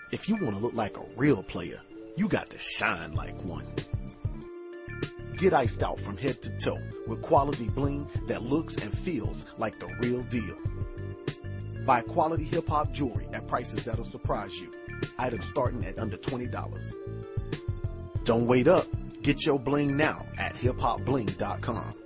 If you want to look like a real player, you got to shine like one. Get iced out from head to toe with quality bling that looks and feels like the real deal. Buy quality hip-hop jewelry at prices that'll surprise you. Items starting at under $20. Don't wait up. Get your bling now at hiphopbling.com.